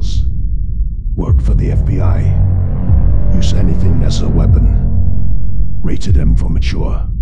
skills. Worked for the FBI. Use anything as a weapon. Rated M for mature.